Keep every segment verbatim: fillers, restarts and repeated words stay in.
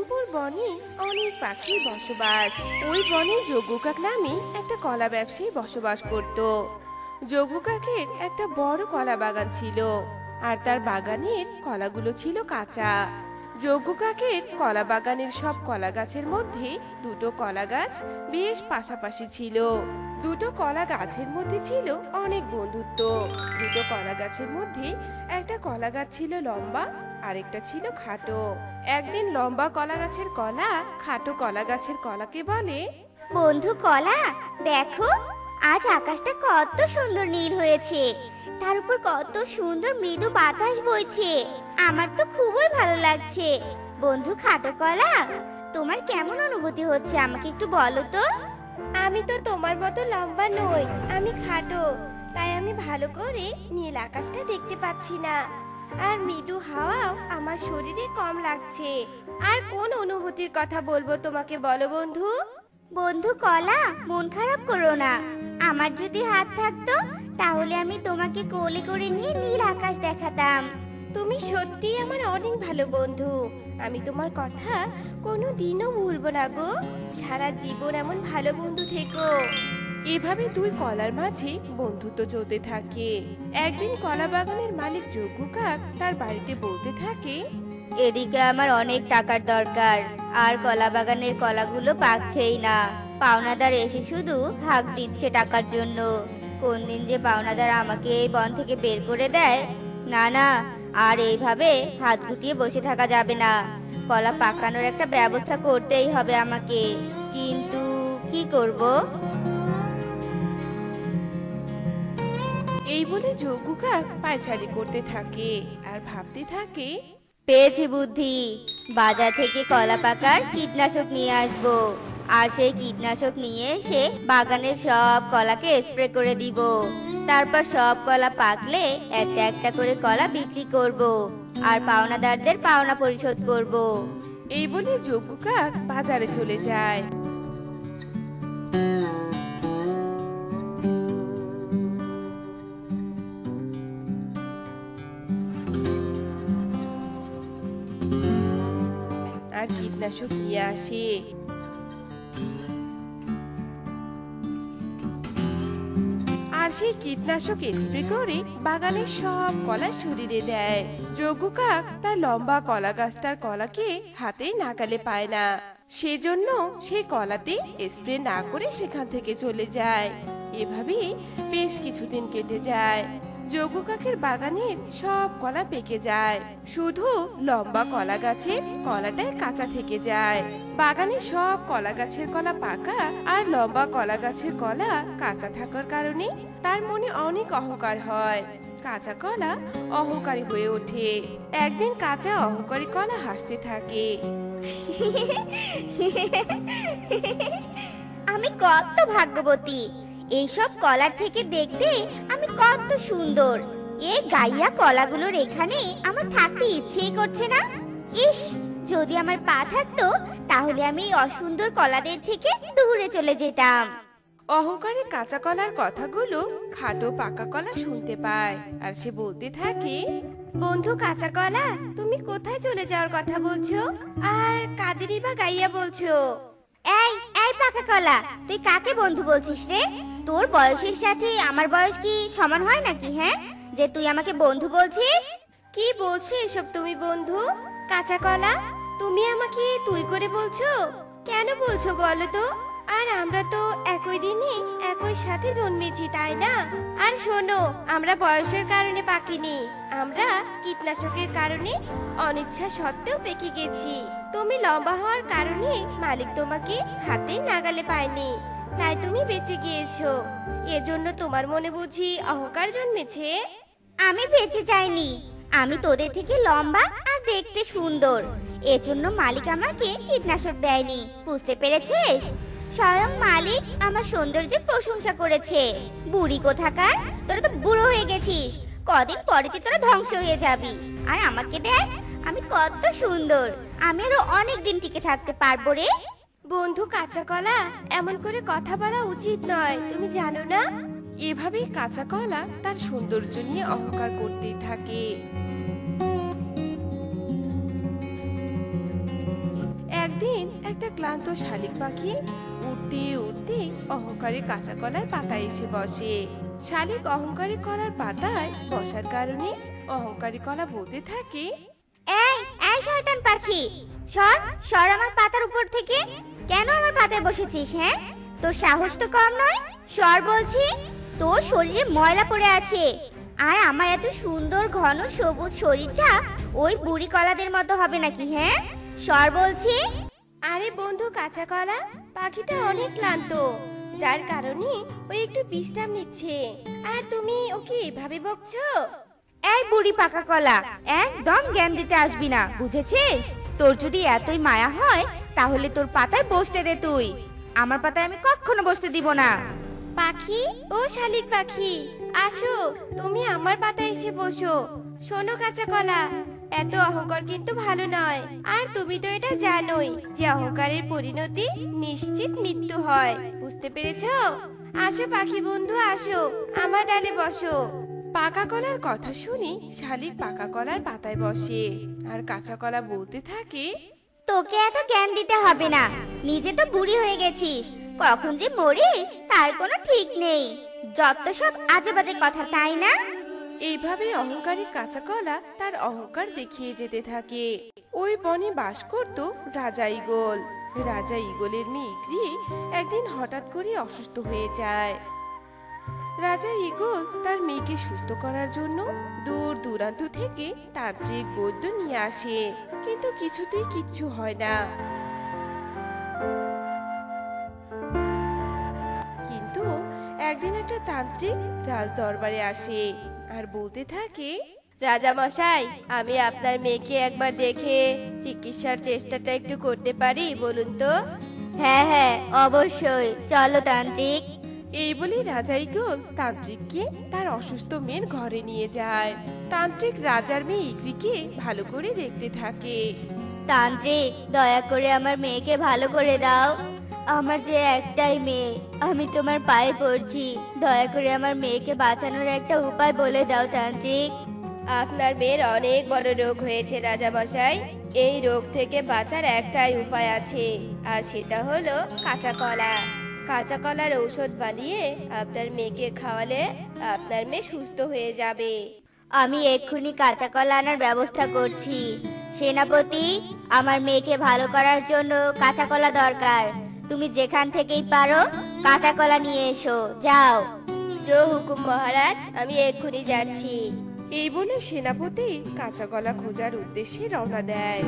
ঘনঘোর বনে অনেক পাখির বসবাস। ওই বনে যজ্ঞ কাক নামে একটা কলা ব্যবসায়ী বসবাস করত। যজ্ঞ কাকের একটা বড় কলা বাগান ছিল, আর তার বাগানের কলাগুলো ছিল কাঁচা। যজ্ঞ কাকের কলা বাগানের সব কলা গাছের মধ্যে দুটো কলা গাছ বেশ পাশাপাশি ছিল। দুটো কলা গাছের মধ্যে ছিল অনেক বন্ধুত্ব। দুটো কলা গাছের মধ্যে একটা কলা গাছ ছিল লম্বা, আরেকটা ছিল খাটো। একদিন লম্বা কলা গাছের কলা খাটো কলা গাছের কলাকে বলে, বন্ধু কলা, দেখো আজ আকাশটা কত সুন্দর নীল হয়েছে, তার উপর কত সুন্দর মৃদু বাতাস বইছে। আমার তো খুবই ভালো লাগছে। বন্ধু খাটো কলা, তোমার কেমন অনুভূতি হচ্ছে আমাকে একটু বলো তো। আমি তো তোমার মতো লম্বা নই, আমি খাটো, তাই আমি ভালো করে নীল আকাশটা দেখতে পাচ্ছি না। আর মৃদু হাওয়াও আমার শরীরে কম লাগছে। আর কোন অনুভূতির কথা বলবো তোমাকে, বলো বন্ধু। বন্ধু কলা, মন খারাপ করো না। আমার যদি হাত থাকতো তাহলে আমি তোমাকে কোলে করে নিয়ে নীল আকাশ দেখাতাম। তুমি সত্যি আমার অনেক ভালো বন্ধু। আমি তোমার কথা কোনো দিনও ভুলবো না গো। সারা জীবন এমন ভালো বন্ধু থেকো। এভাবে দুই কলার মাঝে বন্ধুত্ব চলতে থাকে। একদিন কলা বাগানের মালিক যজ্ঞ কাক তার বাড়িতে বলতে থাকে, এদিকে আমার অনেক টাকার দরকার, আর কলা বাগানের কলাগুলো পাকছেই না। পাওনাদার এসে শুধু হাঁক দিচ্ছে টাকার জন্য। কোন দিন যে পাওনাদার আমাকে এই বন থেকে বের করে দেয়। না না, আর এইভাবে হাত গুটিয়ে বসে থাকা যাবে না। কলা পাকানোর একটা ব্যবস্থা করতেই হবে আমাকে। কিন্তু কি করব? এই বলে যজ্ঞ কাক পায়চারি করতে থাকে আর ভাবতে থাকে, পেয়েছি বুদ্ধি। বাজার থেকে কলা পাকার কীটনাশক নিয়ে আসবো, আর সেই কীটনাশক নিয়ে এসে বাগানের সব কলাকে স্প্রে করে দিব। তারপর সব কলা পাকলে একটা একটা করে কলা বিক্রি করব, আর পাওনাদারদের পাওনা পরিশোধ করব। এই বলে যজ্ঞ কাক বাজারে চলে যায়। আর কীটনাশক নিয়ে আসে। আর সেই কীটনাশক স্প্রে করে বাগানের সব কলা শরীরে দেয়। যজ্ঞ কাক তার লম্বা কলা গাছটার কলাকে হাতে নাগালে পায় না, সেজন্য সেই কলাতে স্প্রে না করে সেখান থেকে চলে যায়। এভাবে বেশ কিছুদিন কেটে যায়। যজ্ঞ কাকের বাগানের সব কলা পেকে যায়, শুধু লম্বা কলা গাছের কলাটাই কাঁচা থেকে যায়। বাগানের সব কলা গাছের কলা পাকা, আর লম্বা কলা গাছের কলা কাঁচা থাকার কারণে তার মনে অনেক অহংকার হয়। কাঁচা কলা অহংকারী হয়ে ওঠে। একদিন কাঁচা অহংকারী কলা হাসতে থাকে। আমি কত ভাগ্যবতী! এইসব কলার থেকে দেখতে আমি কত সুন্দর। এই গাইয়া কলাগুলোর এখানে আমার থাকতে ইচ্ছেই করছে না। ইস, যদি আমার পা থাকতো তাহলে আমি এই অসুন্দর কলাদের থেকে দূরে চলে যেতাম। অহংকারী কাঁচা কলার কথাগুলো খাটো পাকা কলা শুনতে পায়, আর সে বলতে থাকে, বন্ধু কাঁচা কলা, তুমি কোথায় চলে যাওয়ার কথা বলছো? আর কাদেরই বা গাইয়া বলছো? এই এই পাকা কলা, তুই কাকে বন্ধু বলছিস রে? তোর বয়সের সাথে আমার বয়স কি সমান হয় নাকি, হ্যাঁ, যে তুই আমাকে বন্ধু বলছিস? কি বলছো এসব তুমি বন্ধু? কাঁচা কলা, তুমি আমাকে তুই করে বলছো? কেন বলছো বলো তো? আর আমরা তো একই দিনে একই সাথে জন্মেছি, তাই না? আর শোনো, আমরা বয়সের কারণে পাকিনি, আমরা কীটনাশকের কারণে অনিচ্ছা সত্ত্বেও পেকে গেছি। তুমি লম্বা হওয়ার কারণে মালিক তোমাকে হাতে নাগালে পায়নি, তাই তুমি বেঁচে গিয়েছো। এজন্য তোমার মনে বুঝি অহংকার জন্মেছে? আমি বেঁচে যাইনি, আমি তোদের থেকে লম্বা আর দেখতে সুন্দর, এজন্য মালিক আমাকে কীটনাশক দেয়নি। বুঝতে পেরেছিস? স্বয়ং মালিক আমার সৌন্দর্যের প্রশংসা করেছে। বুড়ি কোথাকার, তোরা তো বুড়ো হয়ে গেছিস, কদিন পরেতে তোরা ধ্বংস হয়ে যাবি। আর আমাকে দেখ, আমি কত সুন্দর, আমি আরো অনেক দিন টিকে থাকতে পারবো রে। বন্ধু কাঁচা কলা, এমন করে কথা বলা উচিত নয়, তুমি জানো না? এভাবেই কাঁচা কলা তার সৌন্দর্য নিয়ে অহংকার করতেই থাকে। একটা ক্লান্ত শালিক পাখি উঠতে উঠতে অহংকারী কাঁচা কলার পাতায় এসে বসে। শালিক অহংকারী কলার পাতায় বসার কারণে অহংকারী কলা বলতে থাকে, এই এই শয়তান পাখি, সর সর আমার পাতার উপর থেকে। কেন আমার পাতায় বসেছিস? হ্যাঁ, তোর সাহস তো কম নয়। সর বলছি। তোর শরীরে ময়লা পড়ে আছে, আর আমার এত সুন্দর ঘন সবুজ শরীরটা ওই বুড়ি কলাদের মতো হবে নাকি? হ্যাঁ, সর বলছি। আরে বন্ধু কাঁচা কলা, পাখিটা অনেক ক্লান্ত, যার কারণে ও একটু বিশ্রাম নিচ্ছে, আর তুমি ওকে এভাবে বকছো? এই বুড়ি পাকা কলা, একদম জ্ঞান দিতে আসবি না, বুঝেছিস? তোর যদি এতই মায়া হয় তাহলে তোর পাতায় বসতে দে তুই। আমার পাতায় আমি কখনো বসতে দিব না। পাখি, ও শালিক পাখি, আসো তুমি আমার পাতায় এসে বসো। শোনো কাঁচা কলা, এত অহংকার কিন্তু ভালো নয়, আর তুমি তো এটা জানোই যে অহংকারের পরিণতি নিশ্চিত মৃত্যু হয়। বুঝতে পেরেছো? আসো পাখি বন্ধু, আসো আমার ডালে বসো। পাকা কলার কথা শুনি শালিক পাকা কলার পাতায় বসে, আর কাঁচা কলা বলতে থাকে, তোকে এত জ্ঞান দিতে হবে না, নিজে তো বুড়ি হয়ে গেছিস, কখন যে মরিস তার কোনো ঠিক নেই। যত সব আজে বাজে কথা, তাই না? এইভাবে অহংকারী কাঁচা কলা তার অহংকার দেখিয়ে যেতে থাকে। ওই বনে বাস করত রাজা ঈগল। রাজা ঈগলের মেয়ে ইকরি একদিন হঠাৎ করে অসুস্থ হয়ে যায়। রাজা ঈগল তার মেয়েকে সুস্থ করার জন্য দূর দূরান্ত থেকে তান্ত্রিক বৈদ্য নিয়ে আসে, কিন্তু কিছুতেই কিচ্ছু হয় না। কিন্তু একদিন একটা তান্ত্রিক রাজ দরবারে আসে আর বলতে থাকে, রাজা মশাই, আমি আপনার মেয়েকে একবার দেখে চিকিৎসার চেষ্টাটা একটু করতে পারি, বলুন তো? হ্যাঁ হ্যাঁ, অবশ্যই, চলো তান্ত্রিক। এই বলে রাজা ঈগল তান্ত্রিককে তার অসুস্থ মেয়ের ঘরে নিয়ে যায়। তান্ত্রিক রাজার মেয়ে ইকরিকে ভালো করে দেখতে থাকে। তান্ত্রিক, দয়া করে আমার মেয়েকে ভালো করে দাও। আমার যে একটাই মেয়ে, আমি তোমার পায়ে পড়ছি, দয়া করে আমার মেয়েকে বাঁচানোর একটা উপায় বলে দাও তান্ত্রিক। আপনার মেয়ের অনেক বড় রোগ হয়েছে রাজা মশাই। এই রোগ থেকে বাঁচার একটাই উপায় আছে, আর সেটা হলো কাঁচা কলা। কাঁচা কলার ঔষধ বানিয়ে আপনার মেয়েকে খাওয়ালে আপনার মেয়ে সুস্থ হয়ে যাবে। আমি এক্ষুনি কাঁচা কলা আনার ব্যবস্থা করছি। সেনাপতি, আমার মেয়েকে ভালো করার জন্য কাঁচা কলা দরকার। তুমি যেখান থেকেই পারো কাঁচা কলা নিয়ে এসো, যাও। জো হুকুম মহারাজ, আমি এক্ষুনি যাচ্ছি। এই বলে সেনাপতি কাঁচা কলা খোঁজার উদ্দেশ্যে রওনা দেয়।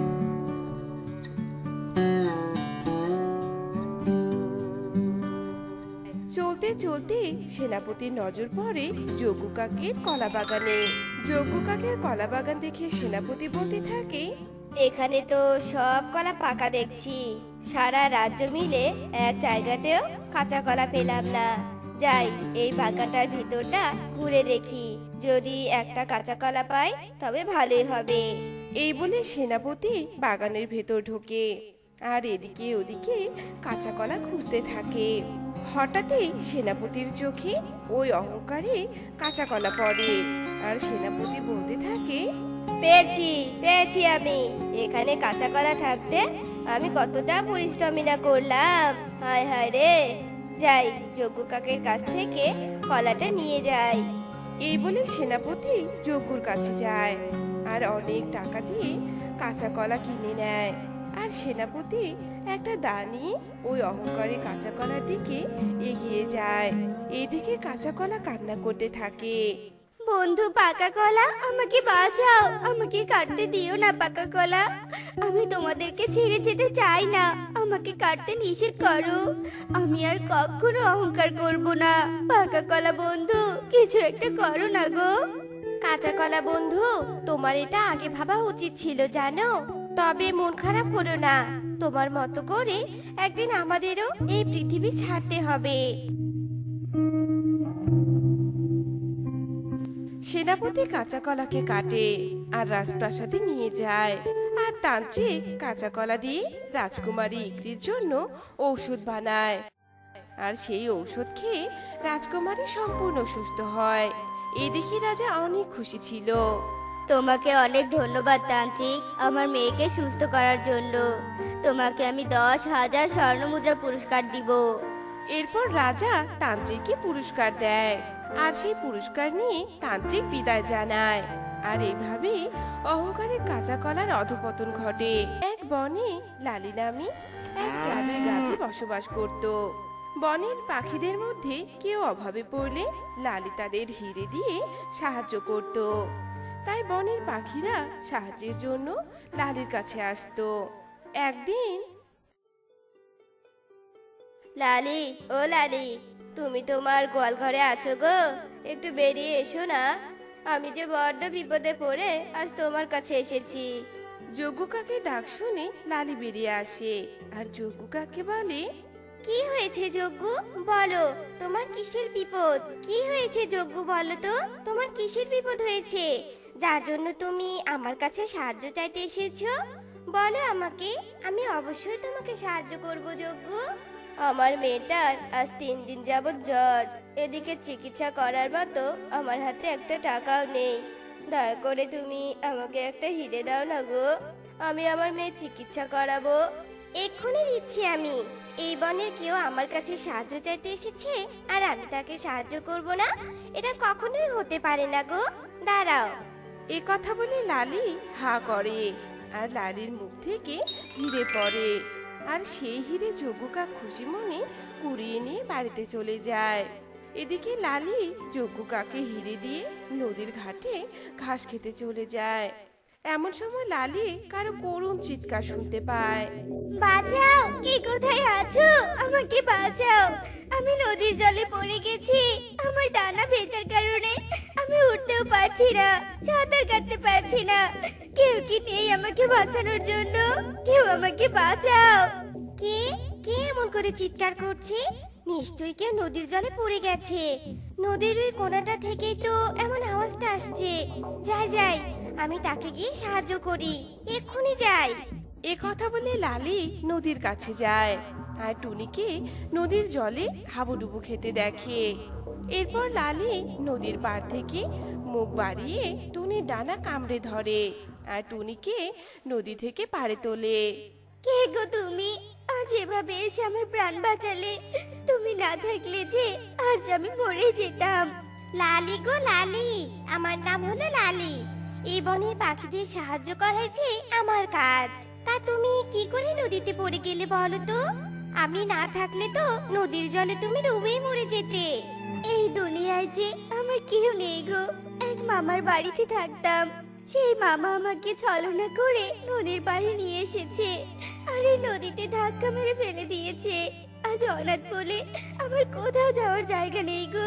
চলতে চলতে সেনাপতির নজর পড়ে যজ্ঞ কাকের কলা বাগানে। যজ্ঞ কাকের কলা বাগান দেখে সেনাপতি বলতে থাকে, এখানে তো সব কলা পাকা দেখছি, সারা রাজ্য মিলে এক জায়গাতেও কাঁচা কলা পেলাম না। যাই, এই বাগানটার ভিতরটা ঘুরে দেখি, যদি একটা কাঁচা কলা পাই তবে ভালোই হবে। এই বলে সেনাপতি বাগানের ভেতর ঢোকে আর এদিকে ওদিকে কাঁচা কলা খুঁজতে থাকে। হঠাৎই সেনাপতির চোখে ওই অহংকারে কাঁচা কলা পড়ে, আর সেনাপতি বলতে থাকে, পেয়েছি পেয়েছি আমি। এখানে কাঁচা কলা থাকতে আমি কতটা পরিশ্রমী না করলাম, হায় হায় রে। যাই, যজ্ঞ কাকের কাছ থেকে কলাটা নিয়ে যাই। এই বলে সেনাপতি যজ্ঞর কাছে যায় আর অনেক টাকা দিয়ে কাঁচা কলা কিনে নেয়। আর সেনাপতি একটা দানি ওই অহংকারী কাঁচা কলার দিকে এগিয়ে যায়। এইদিকে কাঁচা কলা কান্না করতে থাকে, বন্ধু পাকা কলা, আমাকে বাঁচাও, আমাকে কাটতে দিও না পাকা কলা। আমি তোমাদেরকে ছেড়ে যেতে চাই না, আমাকে কাটতে নিষেধ করো। আমি আর কখনো অহংকার করব না। পাকা কলা বন্ধু, কিছু একটা করো না গো। কাঁচা কলা বন্ধু, তোমার এটা আগে ভাবা উচিত ছিল জানো। তবে মন খারাপ করো না, তোমার মতো করে একদিন আমাদেরও এই পৃথিবী ছাড়তে হবে। সেনাপতি কাঁচা কলাকে কাটে আর রাজপ্রাসাদে নিয়ে যায়। আর তান্ত্রিক কাঁচা কলা দিয়ে রাজকুমারী ইকরির জন্য ঔষধ বানায়, আর সেই ঔষধ খেয়ে রাজকুমারী সম্পূর্ণ সুস্থ হয়। এই দেখে রাজা অনেক খুশি ছিল। তোমাকে অনেক ধন্যবাদ তান্ত্রিক, আমার মেয়েকে সুস্থ করার জন্য। তোমাকে আমি দশ হাজার স্বর্ণ মুদ্রা পুরস্কার দিব। এরপর রাজা তান্ত্রিককে পুরস্কার দেয়, আর সেই পুরস্কার নিয়ে তান্ত্রিক বিদায় জানায়। আর এইভাবে অহংকারের কাঁচা কলার অধপতন ঘটে। এক বনে লালি নামে এক জাদুই গাভী বসবাস করত। বনের পাখিদের মধ্যে কেউ অভাবে পড়লে লালি তাদের হিরে দিয়ে সাহায্য করত। তাই বনের পাখিরা সাহায্যের জন্য লালির কাছে আসতো। একদিন লালি, ও লালি, তুমি তোমার গোয়াল ঘরে আছো গো? একটু বেরিয়ে এসো না। আমি যে বড্ড বিপদে পড়ে আজ তোমার কাছে এসেছি। যজ্ঞ কাকের ডাক শুনে লালি বেরিয়ে আসে, আর যজ্ঞ কাককে বলে, কি হয়েছে যজ্ঞ? বলো, তোমার কিসের বিপদ? কি হয়েছে যজ্ঞ, বলো তো, তোমার কিসের বিপদ হয়েছে যার জন্য তুমি আমার কাছে সাহায্য চাইতে এসেছো? বলো আমাকে, আমি অবশ্যই তোমাকে সাহায্য করব যজ্ঞ। আমার মেয়েটার আজ তিন দিন যাবৎ জ্বর, এদিকে চিকিৎসা করার মতো আমার হাতে একটা টাকাও নেই। দয়া করে তুমি আমাকে একটা হিরে দাও না গো, আমি আমার মেয়ের চিকিৎসা করাবো। এক্ষুনি দিচ্ছি আমি। এই বনের কেউ আমার কাছে সাহায্য চাইতে এসেছে আর আমি তাকে সাহায্য করব না? এটা কখনোই হতে পারে না গো, দাঁড়াও। এ কথা বলে লালি হা করে, আর লালির মুখ থেকে হিরে পড়ে। আর সেই হিরে যজ্ঞ কাক খুশি মনে কুড়িয়ে নিয়ে বাড়িতে চলে যায়। এদিকে লালি যজ্ঞ কাকে হিরে দিয়ে নদীর ঘাটে ঘাস খেতে চলে যায়। এমন সময় লালি কারো করুণ চিৎকার শুনতে পায়। বাঁচাও, কে কোথায় আছো? আমাকে বাঁচাও, আমি নদীর জলে পড়ে গেছি। আমার ডানা ভেজার কারণে আমি উঠতেও পারছি না, সাঁতার কাটতে পারছি না। কেউ কি নেই আমাকে বাঁচানোর জন্য? কেউ আমাকে বাঁচাও। কে কে এমন করে চিৎকার করছে? নিশ্চয়ই কেউ নদীর জলে পড়ে গেছে। নদীর ওই কোণাটা থেকেই তো এমন আওয়াজটা আসছে। যাই যাই, আমি তাকে গিয়ে সাহায্য করি, এক্ষুনি যাই। এ কথা বলে লালি নদীর কাছে যায়, আর টুনিকে নদীর জলে হাবুডুবু খেতে দেখে। এরপর লালি নদীর পাড় থেকে মুখ বাড়িয়ে টুনির ডানা কামড়ে ধরে, আর টুনিকে নদী থেকে পাড়ে তোলে। কে গো তুমি? আজ এভাবে এসে আমার প্রাণ বাঁচালে। তুমি না থাকলে যে আজ আমি মরে যেতাম। লালি গো লালি, আমার নাম হলো লালি। এই বনের পাখিদের সাহায্য করাই যে আমার কাজ। তা তুমি কি করে নদীতে পড়ে গেলে বলো তো? আমি না থাকলে তো নদীর জলে তুমি ডুবেই মরে যেতে। এই দুনিয়ায় যে আমার কেউ নেই গো। এক মামার বাড়িতে থাকতাম, সেই মামা আমাকে ছলনা করে নদীর পাড়ে নিয়ে এসেছে, আর এই নদীতে ধাক্কা মেরে ফেলে দিয়েছে। আজ অনাথ বলে আমার কোথাও যাওয়ার জায়গা নেই গো।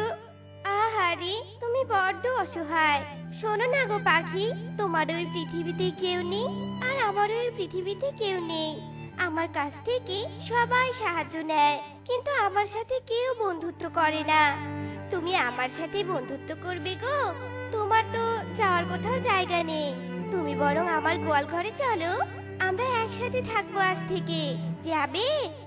আহারে, তুমি বড্ড অসহায়। শোনো না গো পাখি, তোমার ওই পৃথিবীতে কেউ নেই আর আমার ওই পৃথিবীতে কেউ নেই। আমার কাছ থেকে সবাই সাহায্য নেয়, কিন্তু আমার সাথে কেউ বন্ধুত্ব করে না। তুমি আমার সাথে বন্ধুত্ব করবে গো? তোমার তো যাওয়ার কোথাও জায়গা নেই। তুমি বরং আমার গোয়াল ঘরে চলো, আমরা একসাথে থাকবো আজ থেকে। যাবে?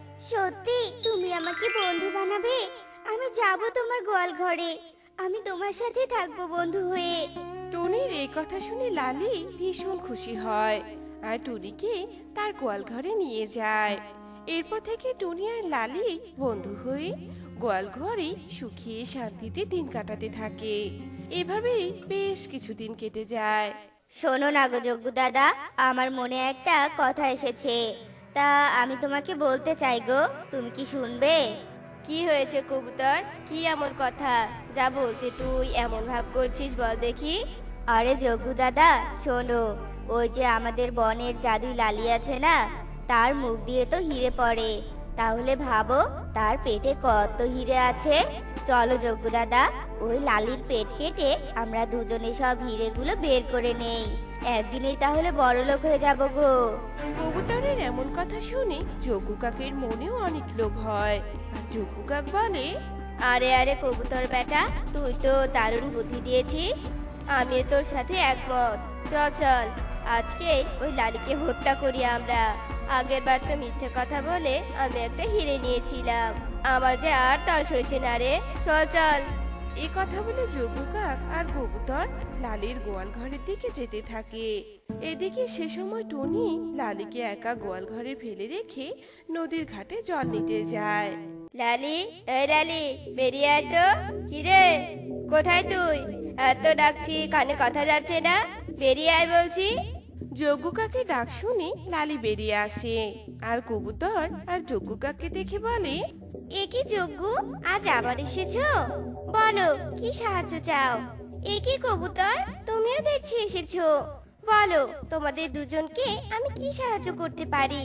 সত্যি তুমি আমাকে বন্ধু বানাবে? আমি যাব তোমার গোয়াল ঘরে, আমি তোমার সাথে থাকবো বন্ধু হয়ে। টুনির এই কথা শুনে লালি ভীষণ খুশি হয়, আর টুনিকে তার গোয়াল ঘরে নিয়ে যায়। এরপর থেকে টুনি আর লালি বন্ধু হয়ে গোয়াল ঘরে সুখে শান্তিতে দিন কাটাতে থাকে। এভাবেই বেশ কিছুদিন কেটে যায়। শোনো না গো যজ্ঞ দাদা, আমার মনে একটা কথা এসেছে, তা আমি তোমাকে বলতে চাই গো, তুমি কি শুনবে? কি হয়েছে কবুতর? কি এমন কথা যা বলতে তুই এমন ভাব করছিস, বল দেখি। আরে যজ্ঞ দাদা শোনো, ওই যে আমাদের বনের জাদুই লালি আছে না, তার মুখ দিয়ে তো হিরে পড়ে। তাহলে ভাবো তার পেটে কত হিরে আছে। চলো যজ্ঞ দাদা, ওই লালির পেট কেটে আমরা দুজনে সব হিরেগুলো বের করে নেই, একদিনেই তাহলে বড়লোক হয়ে যাব গো। কবুতরের এমন কথা শুনে যজ্ঞ কাকের মনেও অনেক লোভ হয়, আর যজ্ঞ কাক বলে, আরে আরে কবুতর বেটা, তুই তো দারুণ বুদ্ধি দিয়েছিস, আমিও তোর সাথে একমত। চল চল, আজকে ওই লালিকে হত্যা করি আমরা। আগের বার তো মিথ্যে কথা বলে আমি একটা হিরে নিয়েছিলাম, আমার যে আর তর সইছে না রে। চল চল। এ কথা বলে যোগু কাক আর কবুতর লালির গোয়াল ঘরের দিকে যেতে থাকে। এদিকে সে সময় টুনি লালিকে একা গোয়াল ঘরে ফেলে রেখে নদীর ঘাটে জল নিতে যায়। লালি, এই লালি, বেরিয়ে আয় তো। কিরে, কোথায় তুই? এত ডাকছি, কানে কথা যাচ্ছে না। বেরিয়ে আয় বলছি। যজ্ঞ কাকে ডাক শুনে লালি বেরিয়ে আসে, আর কবুতর আর যজ্ঞ কাকে দেখে বলে, এ কি যজ্ঞ, আজ আবার এসেছো? বলো, কি সাহায্য চাও? এ কি কবুতর, তুমিও দেখছি এসেছো। বলো, তোমাদের দুজনকে আমি কি সাহায্য করতে পারি?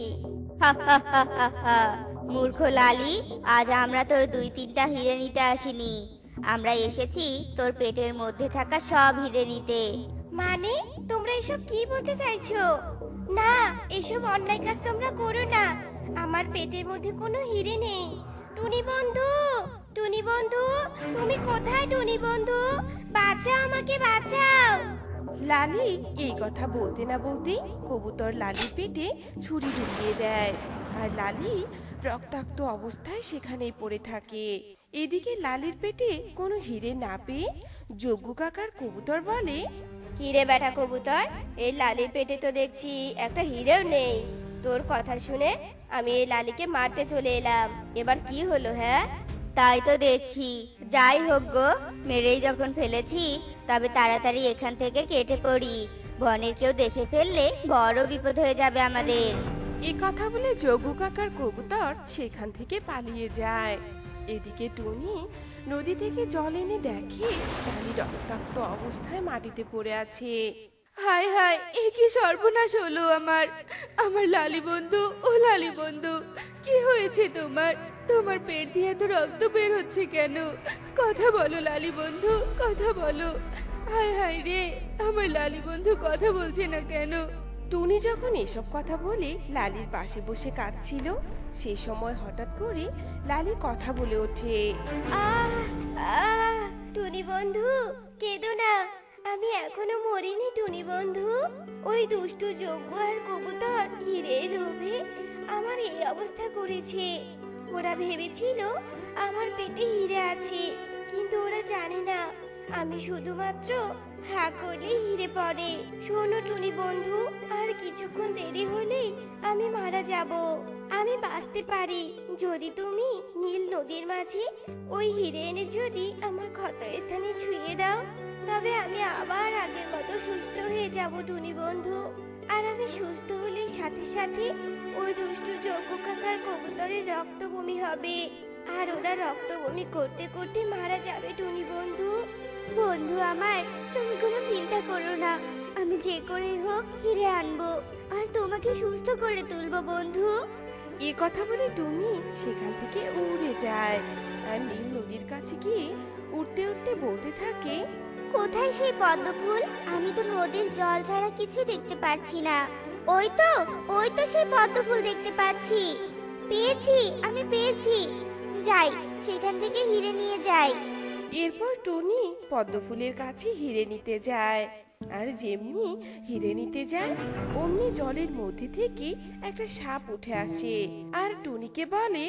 মূর্খ লালি, আজ আমরা তোর দুই তিনটা হিরে নিতে আসিনি, আমরা এসেছি তোর পেটের মধ্যে থাকা সব হিরে নিতে। মানে, তোমরা এসব কি বলতে চাইছো? না, এসব অন্যায় কাজ তোমরা করো না। আমার পেটের মধ্যে কোনো হিরে নেই। টুনি বন্ধু, টুনি বন্ধু, তুমি কোথায়? টুনি বন্ধু, বাঁচাও, আমাকে বাঁচাও। লালি এই কথা বলতে না বলতেই কবুতর লালির পেটে ছুরি ঢুকিয়ে দেয়, আর লালি রক্তাক্ত অবস্থায় সেখানেই পড়ে থাকে। এদিকে লালির পেটে কোনো হিরে না পেয়ে যজ্ঞ কাকার কবুতর বলে, কিরে বেটা কবুতর, এই লালির পেটে তো দেখছি একটা হিরেও নেই। তোর কথা শুনে আমি এই লালিকে মারতে চলে এলাম। এবার কি হলো? হ্যাঁ, তাই তো দেখছি। যাই হোক গো, মেরেই যখন ফেলেছি তবে তাড়াতাড়ি এখান থেকে কেটে পড়ি, বনের কেউ দেখে ফেললে বড় বিপদ হয়ে যাবে আমাদের। এ কথা বলে যজ্ঞ কাকার কবুতর সেখান থেকে পালিয়ে যায়। এদিকে টুনি নদী থেকে জল এনে দেখে লালি রক্তাক্ত অবস্থায় মাটিতে পড়ে আছে। হায় হায়, এ কি সর্বনাশ হলো আমার! আমার লালি বন্ধু, ও লালি বন্ধু, কি হয়েছে তোমার? তোমার পেট দিয়ে এত রক্ত বের হচ্ছে কেন? কথা বলো লালি বন্ধু, কথা বলো। হায় হায় রে, আমার লালি বন্ধু কথা বলছে না কেন? টুনি যখন এসব কথা বলে লালির পাশে বসে কাঁদছিল, সেই সময় হঠাৎ করে লালি কথা বলে ওঠে। আহ আহ টুনি বন্ধু, কেঁদো না, আমি এখনো মরিনি টুনি বন্ধু। ওই দুষ্টু যজ্ঞ আর কবুতর হিরের লোভে আমার এই অবস্থা করেছে। ওরা ভেবেছিল আমার পেটে হিরে আছে, কিন্তু ওরা জানে না আমি শুধুমাত্র হা করলে হিরে পড়ে। শোনো টুনি বন্ধু, আর কিছুক্ষণ দেরি হলে আমি মারা যাব। আমি বাঁচতে পারি যদি তুমি নীল নদীর মাঝে ওই হিরে এনে যদি আমার ক্ষত স্থানে ছুঁয়ে দাও, তবে আমি আবার আগের মতো সুস্থ হয়ে যাব টুনি বন্ধু। আর আমি সুস্থ হলে সাথে সাথে ওই দুষ্টু যজ্ঞ কাকার কবুতরের রক্ত বমি হবে, আর ওরা রক্ত বমি করতে করতে মারা যাবে টুনি বন্ধু। বন্ধু আমার, তুমি কোনো চিন্তা করো না, আমি যে করে হোক হিরে আনবো আর তোমাকে সুস্থ করে তুলবো বন্ধু। এ কথা বলে টুনি সেখান থেকে উড়ে যায়, আর নীল নদীর কাছে গিয়ে উঠতে উঠতে বলতে থাকে, কোথায় সেই পদ্ম ফুল? আমি তো নদীর জল ছাড়া কিছু দেখতে পাচ্ছি না। ওই তো, ওই তো সেই পদ্ম ফুল দেখতে পাচ্ছি। পেয়েছি, আমি পেয়েছি। যাই, সেখান থেকে হিরে নিয়ে যাই। এরপর টুনি পদ্ম ফুলের কাছে হিরে নিতে যায়, আর যেমনি হিরে নিতে যায় অমনি জলের মধ্যে থেকে একটা সাপ উঠে আসে, আর টুনিকে বলে,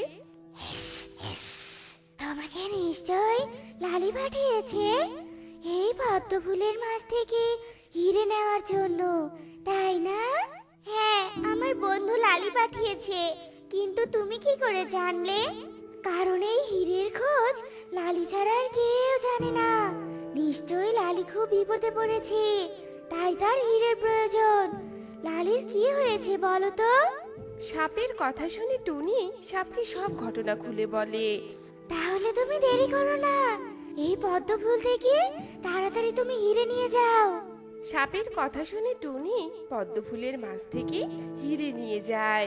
তোমাকে নিশ্চয় লালি পাঠিয়েছে এই পদ্ম ফুলের মাছ থেকে হিরে নেওয়ার জন্য, তাই না? হ্যাঁ, আমার বন্ধু লালি পাঠিয়েছে। কিন্তু তুমি কি করে জানলে? কারণ এই হীরের খোঁজ লালি ছাড়া আর কেউ জানে না। নিশ্চয়ই লালি খুব বিপদে পড়েছে, তাই তার হীরের প্রয়োজন। লালির কি হয়েছে বলো তো? সাপের কথা শুনে টুনি সাপকে সব ঘটনা খুলে বলে। তাহলে তুমি দেরি করো না, এই পদ্ম ফুল থেকে তাড়াতাড়ি তুমি হিরে নিয়ে যাও। সাপের কথা শুনে টুনি পদ্ম ফুলের মাছ থেকে হিরে নিয়ে যায়,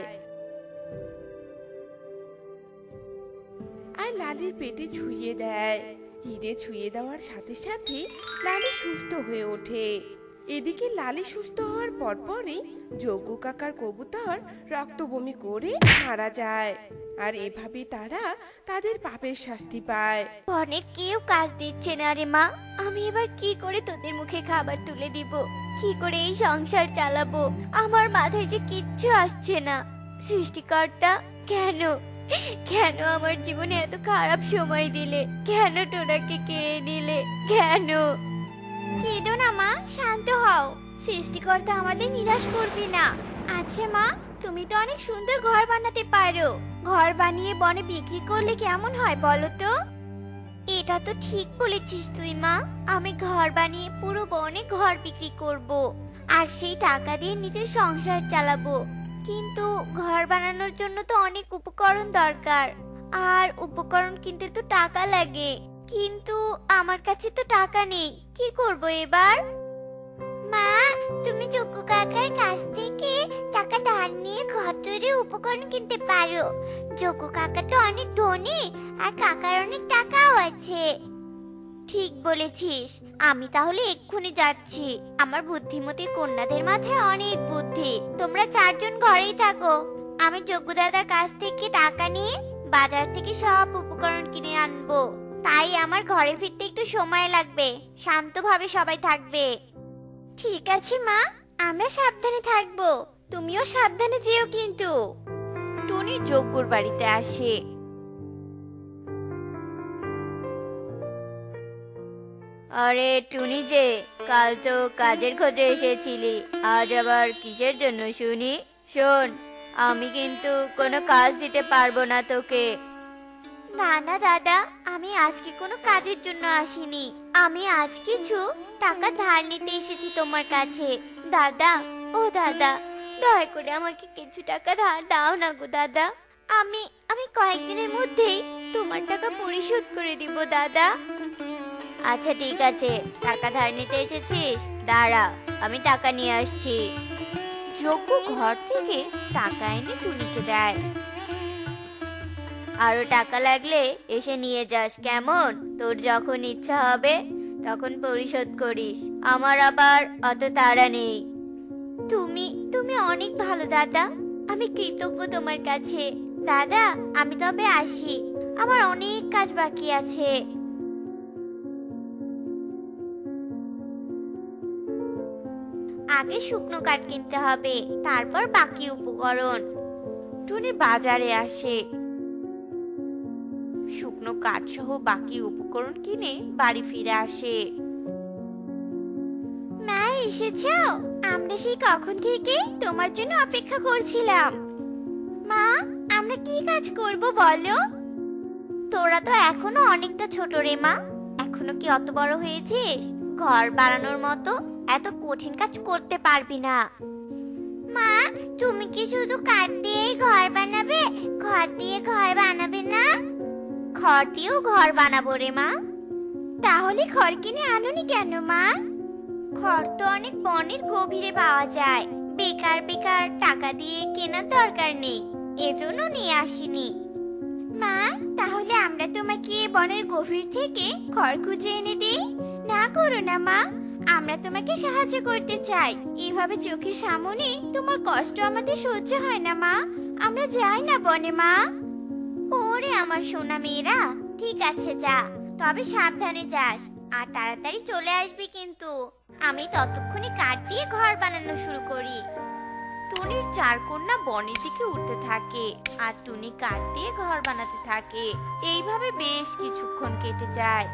আর লালির পেটে ছুঁয়ে দেয়। হিরে ছুঁয়ে দেওয়ার সাথে সাথে লালি সুস্থ হয়ে ওঠে। এদিকে লালি সুস্থ হওয়ার পরপরই যজ্ঞ কাকার কবুতর রক্ত বমি করে মারা যায়, আর এভাবে তারা তাদের পাপের শাস্তি পায়। অনেক কেউ কাজ দিচ্ছে না রে মা, আমি এবার কি করে তোদের মুখে খাবার তুলে দিব? কি করে এই সংসার চালাবো? আমার মাথায় যে কিচ্ছু আসছে না। সৃষ্টিকর্তা, কেন কেন আমার জীবনে এত খারাপ সময় দিলে? কেন টোনাকে কেড়ে নিলে? কেন? কেঁদো না মা, শান্ত হও। সৃষ্টিকর্তা আমাদের নিরাশ করবে না। আচ্ছা মা, তুমি তো অনেক সুন্দর ঘর বানাতে পারো। ঘর বানিয়ে বনে বিক্রি করলে কেমন হয় বলো তো? এটা তো ঠিক বলেছিস তুই মা। আমি ঘর বানিয়ে পুরো বনে ঘর বিক্রি করব, আর সেই টাকা দিয়ে নিজের সংসার চালাবো। কিন্তু ঘর বানানোর জন্য তো অনেক উপকরণ দরকার, আর উপকরণ কিনতে তো টাকা লাগে। কিন্তু আমার কাছে তো টাকা নেই, কি করব এবার? মা, তুমি যোগ্য কাকার কাছ থেকে টাকা ধার নিয়ে ঘর তৈরি উপকরণ কিনতে পারো। যোগ্য কাকা তো অনেক ধনী, আর কাকার অনেক টাকাও আছে। ঠিক বলেছিস, আমি তাহলে এক্ষুনি যাচ্ছি। আমার বুদ্ধিমতী কন্যাদের মাথায় অনেক বুদ্ধি। তোমরা চারজন ঘরেই থাকো, আমি যোগ্য দাদার কাছ থেকে টাকা নিয়ে বাজার থেকে সব উপকরণ কিনে আনবো। তাই আমার ঘরে ফিরতে একটু সময় লাগবে। শান্তভাবে সবাই থাকবে। ঠিক আছে মা, আমরা সাবধানে থাকবো। তুমিও সাবধানে যেও কিন্তু। টুনি যোগ্যর বাড়িতে আসে। আরে টুনি যে, কাল তো কাজের খোঁজে এসেছিলি, আজ আবার কিসের জন্য শুনি? শোন, আমি কিন্তু কোনো কাজ দিতে পারবো না তোকে। না না দাদা, আমি আজকে কোনো কাজের জন্য আসিনি। আমি আজ কিছু টাকা ধার নিতে এসেছি তোমার কাছে। দাদা, ও দাদা, দয়া করে আমাকে কিছু টাকা ধার দাও না গো দাদা। আমি আমি কয়েকদিনের মধ্যেই তোমার টাকা পরিশোধ করে দিব দাদা। আচ্ছা ঠিক আছে, টাকা ধার নিতে এসেছিস, দাঁড়া আমি টাকা নিয়ে আসছি। যোগ্য ঘর থেকে টাকা এনে টুনিকে দেয়। আরো টাকা লাগলে এসে নিয়ে যাস, কেমন? তোর যখন ইচ্ছা হবে তখন পরিশোধ করিস, আমার আবার অত তাড়া নেই। তুমি তুমি অনেক ভালো দাদা, আমি কৃতজ্ঞ তোমার কাছে। দাদা, আমি তবে আসি, আমার অনেক কাজ বাকি আছে। আগে শুকনো কাঠ কিনতে হবে, তারপর বাকি উপকরণ। টুনি বাজারে আসে, শুকনো কাঠ সহ বাকি উপকরণ কিনে বাড়ি ফিরে আসে। মা এসেছো? আমরা সেই কখন থেকে তোমার জন্য অপেক্ষা করছিলাম। মা, আমরা কি কাজ করব বলো? তোরা তো এখনো অনেকটা ছোট রে মা, এখনো কি অত বড় হয়েছিস? ঘর বানানোর মতো এত কঠিন কাজ করতে পারবি না। মা, তুমি কি শুধু কাঠ দিয়েই ঘর বানাবে? খড় দিয়ে ঘর বানাবে না? খড় দিয়েও ঘর বানাবো রে মা। তাহলে খড় কিনে আনোনি কেন মা? খড় তো অনেক বনের গভীরে পাওয়া যায়, বেকার বেকার টাকা দিয়ে কেনার দরকার নেই, এজন্য নিয়ে আসিনি। মা, তাহলে আমরা তোমাকে বনের গভীর থেকে খড় খুঁজে এনে দিই? না করো না মা, আমরা তোমাকে সাহায্য করতে চাই। এভাবে চোখের সামনে তোমার কষ্ট আমাদের সহ্য হয় না মা, আমরা যাই না বনে মা। ওরে আমার সোনা মেয়েরা, ঠিক আছে যা, তবে সাবধানে যাস আর তাড়াতাড়ি চলে আসবি কিন্তু। আমি ততক্ষণে কাঠ দিয়ে ঘর বানানো শুরু করি। টুনির চার কন্যা বনের দিকে উঠতে থাকে আর টুনি কাঠ দিয়ে ঘর বানাতে থাকে। এইভাবে বেশ কিছুক্ষণ কেটে যায়।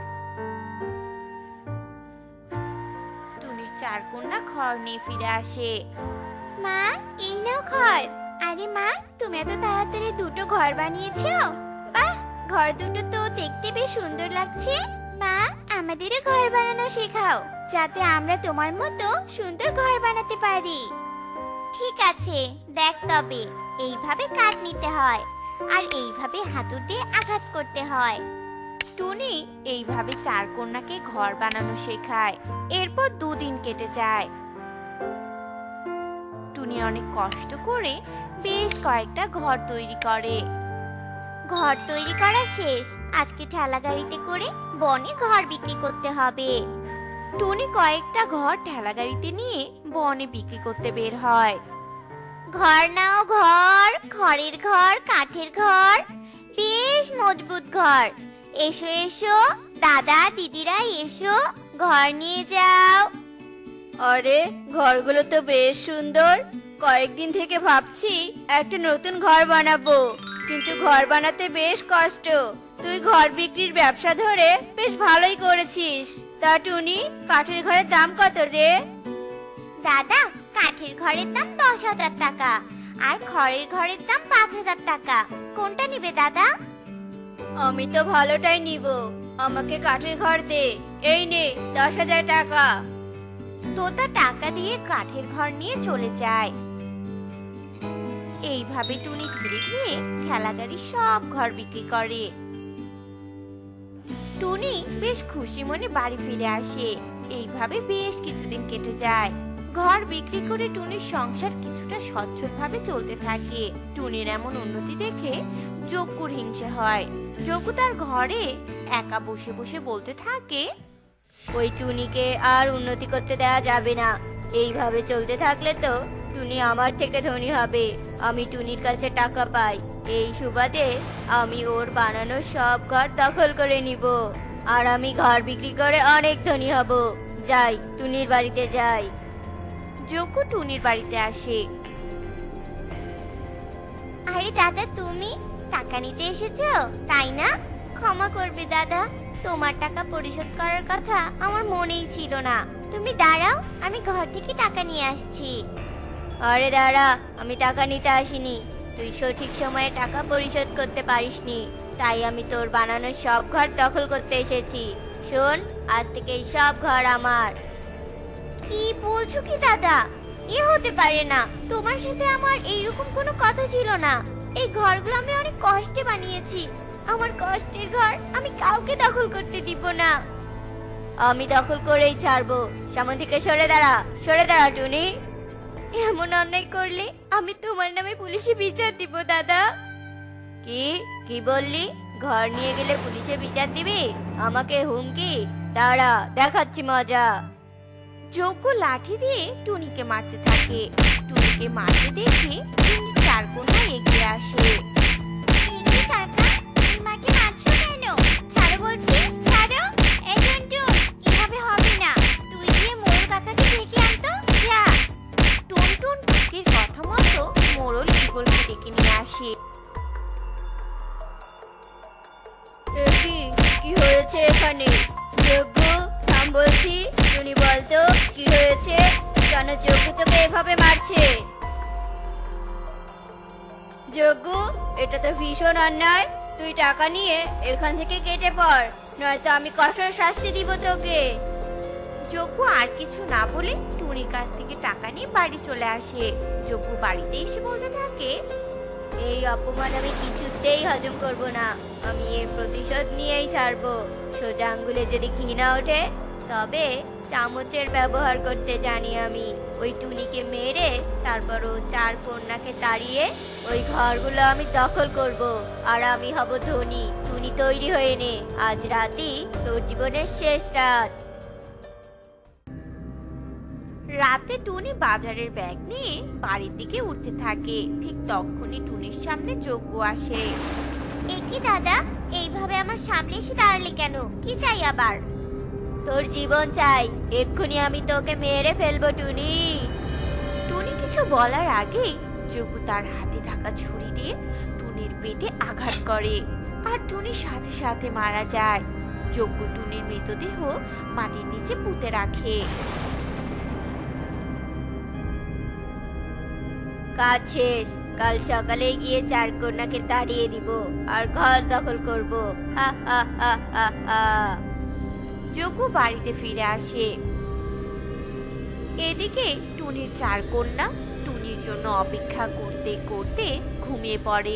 টুনির চার কন্যা খড় নিয়ে ফিরে আসে। মা, এই নাও খড়। আরে মা, তুমি এত তাড়াতাড়ি দুটো ঘর বানিয়েছো? বাহ, ঘর দুটো তো দেখতে বেশ সুন্দর লাগছে। মা, আমাদেরও ঘর বানানো শেখাও, যাতে আমরা তোমার মতো সুন্দর ঘর বানাতে পারি। ঠিক আছে, দেখ তবে এইভাবে কাঠ নিতে হয় আর এইভাবে হাতুড়ি দিয়ে আঘাত করতে হয়। টুনি এইভাবে চার কন্যাকে ঘর বানানো শেখায়। এরপর দুদিন কেটে যায়। টুনি অনেক কষ্ট করে বেশ কয়েকটা ঘর তৈরি করে। ঘর তৈরি করা শেষ, আজকে ঠেলা গাড়িতে করে বনে ঘর বিক্রি করতে হবে। টুনি কয়েকটা ঘর ঠেলা গাড়িতে নিয়ে বনে বিক্রি করতে বের হয়। ঘর নাও ঘর, খড়ের ঘর, কাঠের ঘর, বেশ মজবুত ঘর। এসো এসো দাদা দিদিরা, এসো ঘর নিয়ে যাও। আরে, ঘরগুলো তো বেশ সুন্দর। কয়েকদিন থেকে ভাবছি একটা নতুন ঘর বানাবো, কিন্তু ঘর বানাতে বেশ কষ্ট। তুই ঘর বিক্রির ব্যবসা ধরে বেশ ভালোই করেছিস। তা টুনি, কাঠের ঘরের দাম কত রে? দাদা, কাঠের ঘরের দাম দশ হাজার টাকা আর খড়ের ঘরের দাম পাঁচ হাজার টাকা। কোনটা নিবে দাদা? আমি তো ভালোটাই নিব। আমাকে কাঠের ঘর দে। এই নে দশ হাজার টাকা। তোতা টাকা দিয়ে কাঠের ঘর নিয়ে চলে যায়। এইভাবে টুনি ধীরে ধীরে ঠেলা গাড়ি সব ঘর বিক্রি করে। টুনি বেশ খুশি মনে বাড়ি ফিরে আসে। এইভাবে বেশ কিছুদিন কেটে যায়। ঘর বিক্রি করে টুনির সংসার কিছুটা সচ্ছলভাবে চলতে থাকে। টুনির এমন উন্নতি দেখে যজ্ঞুর হিংসে হয়। যজ্ঞ তার ঘরে একা বসে বসে বলতে থাকে, ওই টুনিকে আর উন্নতি করতে দেওয়া যাবে না। এইভাবে চলতে থাকলে তো টুনি আমার থেকে ধনী হবে। আমি টুনির কাছে টাকা পাই, এই সুবাদে আমি ওর বানানো সব ঘর দখল করে নিব। আর আমি ঘর বিক্রি করে অনেক ধনী হব। যাই, টুনির বাড়িতে যাই। যজ্ঞ টুনির বাড়িতে আসে। আরে দাদা, তুমি টাকা নিতে এসেছো তাই না? ক্ষমা করবে দাদা, তোমার টাকা পরিশোধ করার কথা আমার মনেই ছিল না। তুমি দাঁড়াও, আমি ঘর থেকে টাকা নিয়ে আসছি। আরে দাঁড়া, আমি টাকা নিতে আসিনি। তুই সঠিক সময়ে টাকা পরিশোধ করতে পারিসনি, তাই আমি তোর বানানো সব ঘর দখল করতে এসেছি। শোন, আজ থেকে এই সব ঘর আমার। কি বলছো কি দাদা? এ হতে পারে না। তোমার সাথে আমার এইরকম কোনো কথা ছিল না। এই ঘরগুলো আমি অনেক কষ্টে বানিয়েছি। আমার কষ্টের ঘর আমি কাউকে দখল করতে দিব না। আমি দখল করেই ছাড়বো। সামনে থেকে সরে দাঁড়া, সরে দাঁড়া টুনি। এমন অন্যায় করলে আমি তোমার নামে পুলিশে বিচার দিব দাদা। কি কি বললি? ঘর নিয়ে গেলে পুলিশে বিচার দিবি? আমাকে হুমকি? দাঁড়া, দেখাচ্ছি মজা। যজ্ঞ লাঠি দিয়ে টুনিকে মারতে থাকে। টুনিকে মারতে দেখে টুনি চার কোণা এগিয়ে আসে। কাকা, তুমি মাকে মারছো কেন? ছাড়ো বলছি, ছাড়ো। এই টুনটুন, এভাবে হবে না। তুই গিয়ে মোড়ল কাকাকে ডেকে আনতো, যা। টুনটুন টুকির কথা মতো মোড়ল ঈগলকে ডেকে নিয়ে আসে। কি কি হয়েছে এখানে? যজ্ঞ, থাম বলছি। টুনি, বলতো কি হয়েছে? কেন যজ্ঞ তোকে এভাবে মারছে? যজ্ঞ, এটা তো ভীষণ অন্যায়। তুই টাকা নিয়ে এখান থেকে কেটে পড়, নয়তো আমি কঠোর শাস্তি দিব তোকে। যজ্ঞ আর কিছু না বলে টুনির কাছ থেকে টাকা নিয়ে বাড়ি চলে আসে। যজ্ঞ বাড়িতে এসে বলতে থাকে, এই অপমান আমি কিছুতেই হজম করব না। আমি এর প্রতিশোধ নিয়েই ছাড়বো। সোজা আঙ্গুলে যদি ঘৃণা ওঠে, তবে চামচের ব্যবহার করতে জানি আমি। ওই টুনিকে মেরে তারপর ও চার কন্যাকে তাড়িয়ে ওই ঘরগুলো আমি দখল করব, আর আমি হব ধনী। টুনি, তৈরি হয়ে নে, আজ রাতই তোর জীবনের শেষ রাত। রাতে টুনি বাজারের ব্যাগ নিয়ে বাড়ির দিকে উঠতে থাকে। ঠিক তখনই টুনির সামনে যজ্ঞ আসে। এ কি দাদা, এইভাবে আমার সামনে এসে দাঁড়ালে কেন? কি চাই আবার? তোর জীবন চাই। এক্ষুনি আমি তোকে মেরে ফেলবো টুনি। টুনি কিছু বলার আগে যজ্ঞ তার হাতে থাকা ছুরি দিয়ে টুনির পেটে আঘাত করে, আর টুনির সাথে সাথে মারা যায়। যজ্ঞ টুনির মৃতদেহ মাটির নিচে পুঁতে রাখে। কাজ শেষ। কাল সকালে গিয়ে চার কন্যাকে তাড়িয়ে দিব আর ঘর দখল করব। হা হা হা হা হা। যজ্ঞ বাড়িতে ফিরে আসে। এদিকে টুনির চার কন্যা টুনির জন্য অপেক্ষা করতে করতে ঘুমিয়ে পড়ে।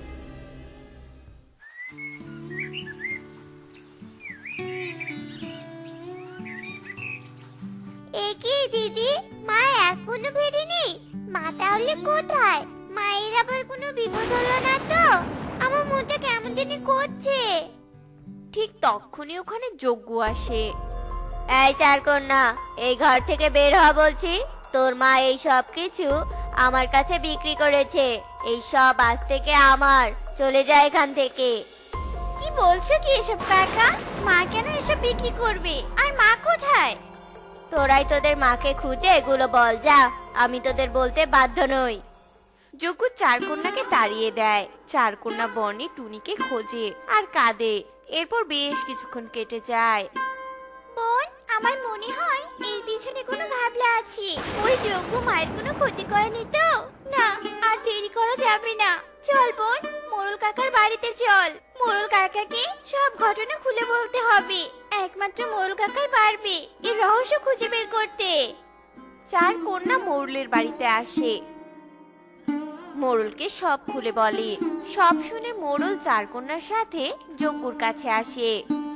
একি দিদি, মা এখনো ফেরেনি? মা তাহলে কোথায়? মায়ের আবার কোনো বিপদ হলো না তো? আমার মনটা কেমন জানি করছে। ঠিক তখনই ওখানে যজ্ঞ আসে। এই চার কন্যা, এই ঘর থেকে বের হ বলছি। তোর মা এই সব কিছু আমার কাছে বিক্রি করেছে। এই সব আজ থেকে আমার। চলে যায় এখান থেকে। কি বলছো কি এসব কাকা? মা কেন এসব বিক্রি করবে? আর মা কোথায়? তোরাই তোদের মাকে খুঁজে এগুলো বল, যা। আমি তোদের বলতে বাধ্য নই। যজ্ঞ চার কন্যাকে তাড়িয়ে দেয়। চার কন্যা বনে টুনিকে খোঁজে আর কাঁদে। এরপর বেশ কিছুক্ষণ কেটে যায়। বোন, আমার মনে হয় এর পিছনে কোনো ঘাবলা আছে। ওই যজ্ঞ মায়ের কোনো ক্ষতি করেনি তো? না, আর দেরি করা যাবে না। চল বোন, মোড়ল কাকার বাড়িতে চল। মোড়ল কাকাকে সব ঘটনা খুলে বলতে হবে। একমাত্র মোড়ল কাকাই পারবে এর রহস্য খুঁজে বের করতে। চার কন্যা মোড়লের বাড়িতে আসে। মোড়লকে সব খুলে বলে। সব শুনে মোড়ল চার কন্যার সাথে যজ্ঞর কাছে আসে।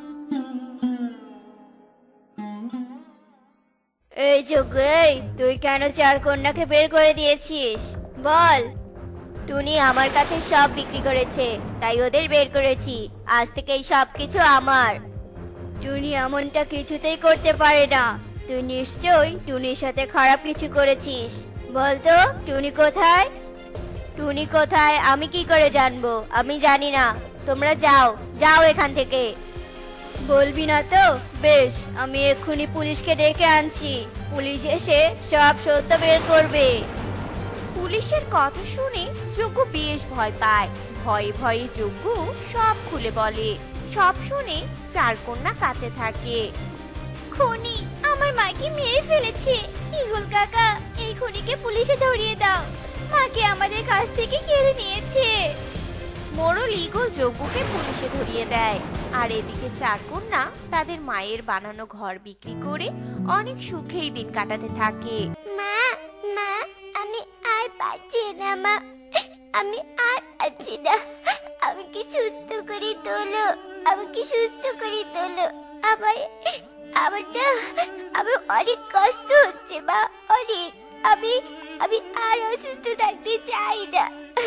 এই যজ্ঞ, তুই কেন চার কন্যাকে বের করে দিয়েছিস বল? টুনি আমার কাছে সব বিক্রি করেছে, তাই ওদের বের করেছি। আজ থেকে এই সব কিছু আমার। টুনি এমনটা কিছুতেই করতে পারে না। তুই নিশ্চয়ই টুনির সাথে খারাপ কিছু করেছিস। বলতো টুনি কোথায়? টুনি কোথায় আমি কি করে জানবো? আমি জানি না। তোমরা যাও, যাও এখান থেকে। বলবি না তো? বেশ, আমি এক্ষুনি পুলিশকে ডেকে আনছি। পুলিশ এসে সব সত্য বের করবে। পুলিশের কথা শুনে যজ্ঞ বেশ ভয় পায়। ভয়ে ভয়ে যজ্ঞ সব খুলে বলে। সব শুনে চার কন্যা কাঁদতে থাকে। খুনি আমার মাকে মেরে ফেলেছে। ইগল কাকা, এই খুনিকে পুলিশে ধরিয়ে দাও। মাকে আমাদের কাছ থেকে কেড়ে নিয়েছে। মোড়ল ইগল যজ্ঞকে পুলিশে ধরিয়ে দেয়। আর এদিকে চার কন্যা তাদের মায়ের বানানো ঘর বিক্রি করে অনেক সুখেই দিন কাটাতে থাকে। মা, মা, আমি আর পাচ্ছি না মা। আমি আর পাচ্ছি না। আমাকে সুস্থ করে তোলো। আমাকে সুস্থ করে তোলো। আমার আমার না আমার অনেক কষ্ট হচ্ছে মা, অনেক। আমি আমি আর অসুস্থ থাকতে চাই না।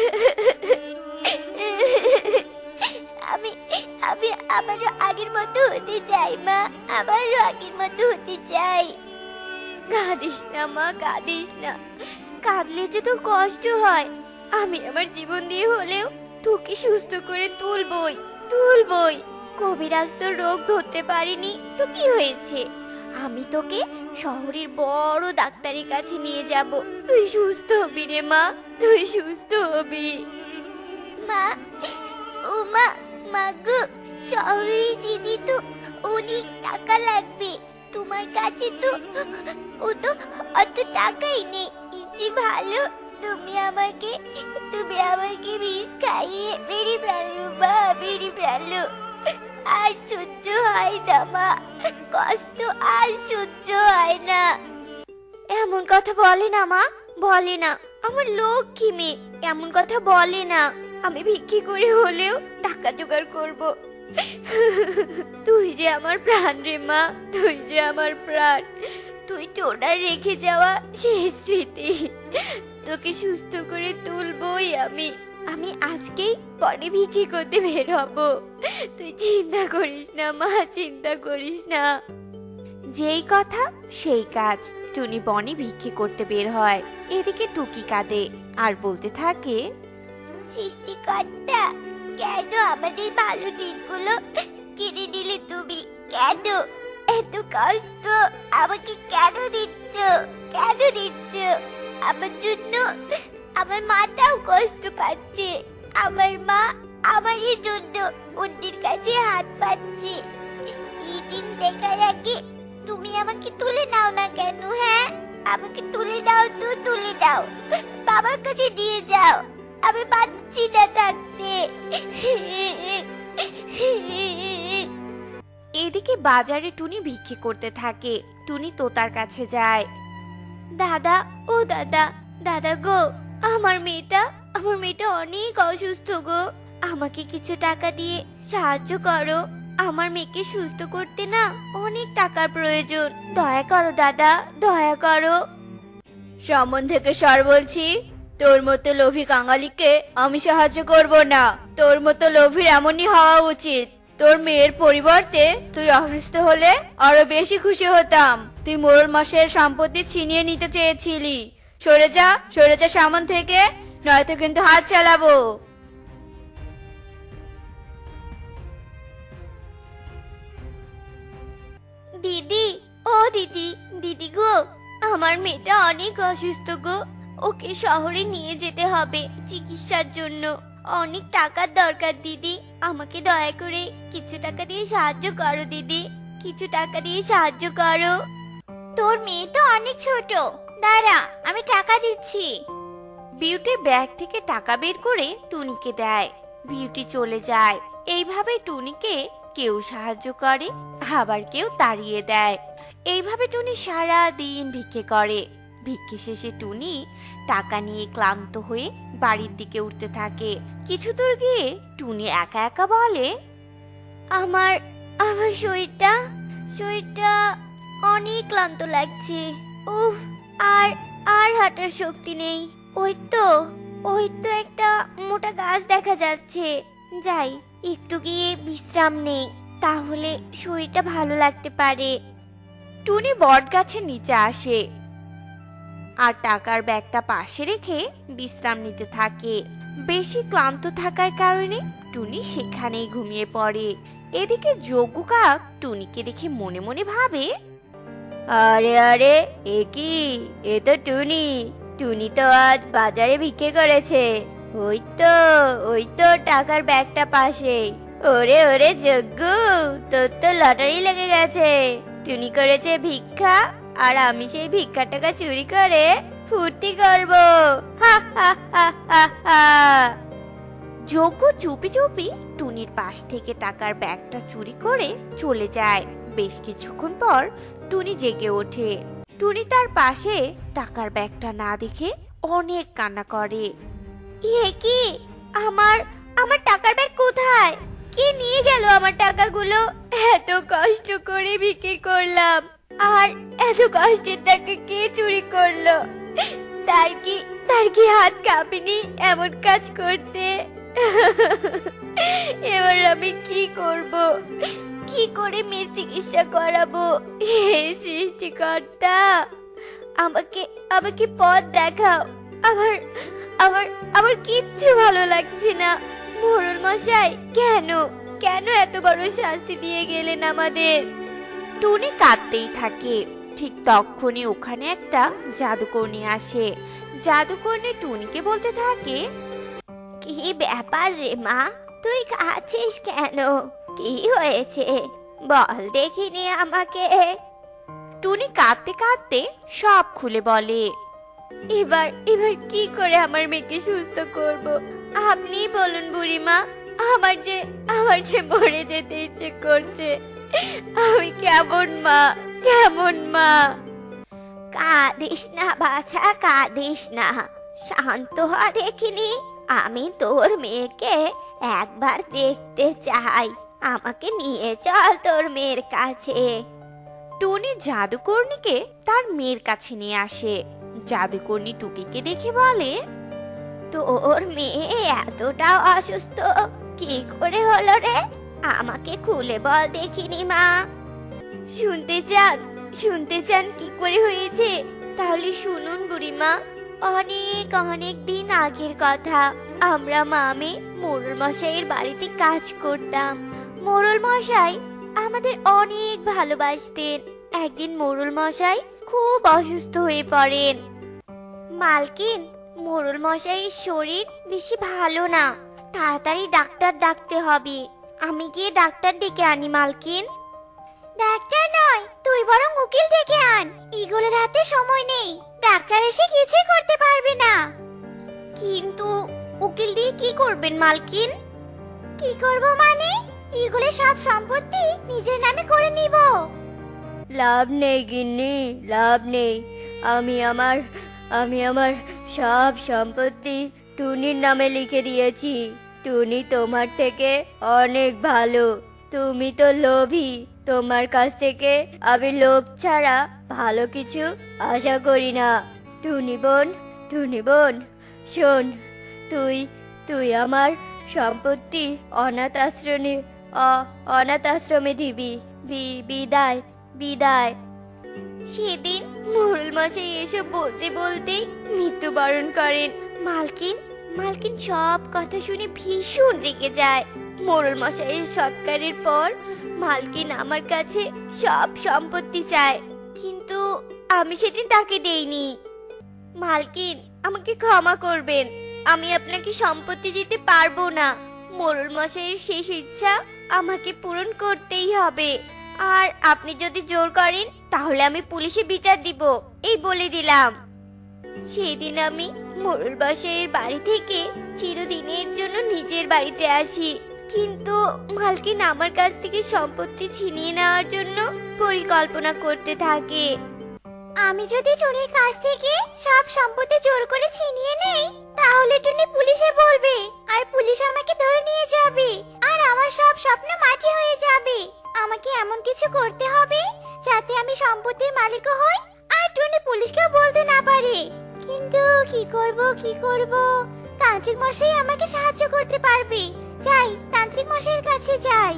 আমি আমি আবারও আগের মতো হতে চাই মা। আবারও আগের মতো হতে চাই। কাঁদিস না মা, কাঁদিস না। কাঁদলে যে তোর কষ্ট হয়। আমি আমার জীবন দিয়ে হলেও তোকে সুস্থ করে তুলবই, তুলবই। কবিরাজ তো রোগ ধরতে পারিনি তো কি হয়েছে? আমি তোকে শহরের বড় ডাক্তারের কাছে নিয়ে যাব। তুই সুস্থ হবি রে মা, তুই সুস্থ হবি। মা, ও মা, মা গো, শহরে যেতে তো অনেক টাকা লাগবে। তোমার কাছে তো ও তো অত টাকাই নেই। ইচ্ছে ভালো তুমি আমাকে তুমি আমাকে বিষ খাইয়ে মেরে ফেলো মা, মেরে ফেলো। আর সহ্য হয় না মা, কষ্ট আর সহ্য হয় না। এমন কথা বলে না মা, বলে না। আমার লক্ষ্মী মেয়ে এমন কথা বলে না। আমি ভিক্ষি করে হলেও টাকা জোগাড় করব। তুই যে আমার প্রাণ রে মা, তুই যে আমার প্রাণ। তুই টোনার রেখে যাওয়া সেই স্মৃতি। তোকে সুস্থ করে তুলবই আমি। আমি আজকেই পরে ভিক্ষি করতে বের হব। তুই চিন্তা করিস না মা, চিন্তা করিস না। যেই কথা সেই কাজ। টুনি বনে ভিক্ষি করতে বের হয়। এদিকে টুকি কাঁদে আর বলতে থাকে, সৃষ্টিকর্তা, কেন আমাদের ভালো দিনগুলো কেড়ে নিলে তুমি? কেন এত কষ্ট আমাকে কেন দিচ্ছ? কেন দিচ্ছ? আমার জন্য আমার মাটাও কষ্ট পাচ্ছে। আমার মা আমারই জন্য অন্যের কাছে হাত পাচ্ছে। এই দিন দেখার আগে তুমি আমাকে তুলে নাও না কেন? হ্যাঁ, আমাকে তুলে দাও তো, তুলে দাও। বাবার কাছে দিয়ে যাও। আমি পাচ্ছি না থাকতে। এদিকে বাজারে টুনি ভিক্ষি করতে থাকে। টুনি তোতার কাছে যায়। দাদা, ও দাদা, দাদা গো, আমার মেয়েটা আমার মেয়েটা অনেক অসুস্থ গো। আমাকে কিছু টাকা দিয়ে সাহায্য করো। আমার মেয়েকে সুস্থ করতে না অনেক টাকার প্রয়োজন। দয়া করো দাদা, দয়া করো। সামন থেকে সর বলছি। তোর মতো লোভী কাঙালিকে আমি সাহায্য করব না। তোর মতো লোভীর এমনই হওয়া উচিত। তোর মেয়ের পরিবর্তে তুই অসুস্থ হলে আরো বেশি খুশি হতাম। তুই মোড়ল মশাইয়ের সম্পত্তি ছিনিয়ে নিতে চেয়েছিলি। সরে যা, সরে যা সামন থেকে, নয়তো কিন্তু হাত চালাবো। দিদি, ও দিদি, দিদি গো, আমার মেয়েটা অনেক অসুস্থ গো। ওকে শহরে নিয়ে যেতে হবে চিকিৎসার জন্য। অনেক টাকার দরকার দিদি, আমাকে দয়া করে কিছু টাকা দিয়ে সাহায্য করো দিদি, কিছু টাকা দিয়ে সাহায্য করো। তোর মেয়ে তো অনেক ছোট, দাঁড়া আমি টাকা দিচ্ছি। বিউটি ব্যাগ থেকে টাকা বের করে টুনিকে দেয়। বিউটি চলে যায়। এইভাবে টুনিকে কেউ সাহায্য করে, আবার কেউ তাড়িয়ে দেয়। এইভাবে টুনি সারা দিন ভিক্ষে করে। ভিক্ষে শেষে টুনি টাকা নিয়ে ক্লান্ত হয়ে বাড়ির দিকে উঠতে থাকে। কিছু দূর গিয়ে টুনি একা একা বলে, আমার আমার শরীরটা শরীরটা অনেক ক্লান্ত লাগছে। উফ, আর আর হাঁটার শক্তি নেই। ওই তো ওই তো একটা মোটা গাছ দেখা যাচ্ছে, যাই একটু গিয়ে বিশ্রাম নেই, তাহলে শরীরটা ভালো লাগতে পারে। টুনি বট গাছের নিচে আসে আর টাকার ব্যাগটা পাশে রেখে বিশ্রাম নিতে থাকে। বেশি ক্লান্ত থাকার কারণে টুনি সেখানেই ঘুমিয়ে পড়ে। এদিকে যজ্ঞ কাক টুনিকে দেখে মনে মনে ভাবে, আরে আরে এ কি, এ তো টুনি। টুনি তো আজ বাজারে ভিক্ষে করেছে। ওই তো ওই তো টাকার ব্যাগটা পাশে। ওরে ওরে যজ্ঞ, তোর তো লটারি লেগে গেছে। টুনি করেছে ভিক্ষা, আর আমি সেই ভিক্ষা টাকা চুরি করে ফুর্তি করবো। হা হা হা হা হা। যজ্ঞ চুপি চুপি টুনির পাশ থেকে টাকার ব্যাগটা চুরি করে চলে যায়। বেশ কিছুক্ষণ পর টুনি জেগে ওঠে। টুনি তার পাশে টাকার ব্যাগটা না দেখে অনেক কান্না করে। এ কি, আমার আমার টাকার ব্যাগ কোথায়? কে নিয়ে গেল আমার টাকাগুলো? এত কষ্ট করে বিক্রি করলাম, আর এত কষ্টের টাকা কে চুরি করলো? তার কি তার কি হাত কাঁপেনি এমন কাজ করতে? এবার আমি কি করব? কি করে মেয়ের চিকিৎসা করাবো? হে সৃষ্টিকর্তা, আমাকে আমাকে পথ দেখাও। আমার আমার আমার কিচ্ছু ভালো লাগছে না। মোড়ল মশাই, কেন কেন এত বড় শাস্তি দিয়ে গেলেন আমাদের? টুনি কাঁদতেই থাকে। ঠিক তখনই ওখানে একটা জাদুকরনি আসে। জাদুকরনি টুনিকে বলতে থাকে, কি ব্যাপার রে মা, তুই কাঁদছিস কেন? কি হয়েছে বল দেখিনি আমাকে। টুনি কাঁদতে কাঁদতে সব খুলে বলে। এবার এবার কি করে আমার মেয়েকে সুস্থ করব? আপনি বলুন বুড়িমা, আমার যে আমার যে মরে যেতে ইচ্ছে করছে। আমি কেমন মা, কেমন মা? কাঁদিস না বাছা, কাঁদিস না, শান্ত হ দেখিনি। আমি তোর মেয়েকে একবার দেখতে চাই, আমাকে নিয়ে চল তোর মেয়ের কাছে। টুনি জাদুকরনিকে তার মেয়ের কাছে নিয়ে আসে। জাদুকরনি টুকিকে দেখে বলে, তোর মেয়ে এতটাও অসুস্থ কি করে হলো রে? আমাকে খুলে বল দেখিনি মা। শুনতে চান শুনতে চান কি করে হয়েছে? তাহলে শুনুন বুড়িমা। অনেক অনেক দিন আগের কথা, আমরা মামে মোড়ল মশাইয়ের বাড়িতে কাজ করতাম। মোড়ল মশাই আমাদের অনেক ভালোবাসতেন। একদিন মোড়ল মশাই খুব অসুস্থ হয়ে পড়েন। মালকিন, মোড়ল মশাইয়ের শরীর বেশি ভালো না, তাড়াতাড়ি ডাক্তার ডাকতে হবে। আমি গিয়ে ডাক্তার ডেকে আনি মালকিন। ডাক্তার নয়, তুই বরং উকিল ডেকে আন। ইগলের হাতে সময় নেই, ডাক্তার এসে কিছুই করতে পারবে না। কিন্তু উকিল দিয়ে কি করবেন মালকিন? কি করব মানে? ইগলের সব সম্পত্তি নিজের নামে করে নিব। লাভ নেই গিন্নি, লাভ নেই। আমি আমার আমি আমার সব সম্পত্তি টুনির নামে লিখে দিয়েছি। টুনি তোমার থেকে অনেক ভালো। তুমি তো লোভী, তোমার কাছ থেকে আমি লোভ ছাড়া ভালো কিছু আশা করি না। টুনি বোন, টুনি বোন, শোন, তুই তুই আমার সম্পত্তি অনাথ আশ্রমে অনাথ আশ্রমে দিবি। বিদায়, বিদায়। সেদিন মোড়ল মশাই এসব বলতে বলতে মৃত্যুবরণ করেন। মালকিন মালকিন সব কথা শুনে ভীষণ রেগে যায়। মোড়ল মশাইয়ের সৎকারের পর মালকিন আমার কাছে সব সম্পত্তি চায়, কিন্তু আমি সেদিন তাকে দেইনি। মালকিন আমাকে ক্ষমা করবেন। আমি আপনাকে সম্পত্তি দিতে পারবো না। মোড়ল মশাইয়ের শেষ ইচ্ছা আমাকে পূরণ করতেই হবে। আর আপনি যদি জোর করেন তাহলে আমি পুলিশে বিচার দিব, এই বলে দিলাম। সেদিন আমি মোড়ল মশাইয়ের বাড়ি থেকে চিরদিনের জন্য নিজের বাড়িতে আসি, কিন্তু মালকিন আমার কাছ থেকে সম্পত্তি ছিনিয়ে নেওয়ার জন্য পরিকল্পনা করতে থাকে। আমি যদি টুনির কাছ থেকে সব সম্পত্তি জোর করে ছিনিয়ে নেই, তাহলে টুনি পুলিশে বলবে, আর পুলিশ আমাকে ধরে নিয়ে যাবে, আর আমার সব স্বপ্ন মাটি হয়ে যাবে। আমাকে এমন কিছু করতে হবে যাতে আমি সম্পত্তির মালিকও হই, আর টুনি পুলিশকেও বলতে না পারে। কিন্তু কি করব কি করব? তান্ত্রিক মশাই আমাকে সাহায্য করতে পারবে। যাই, তান্ত্রিক মশাইয়ের কাছে যাই।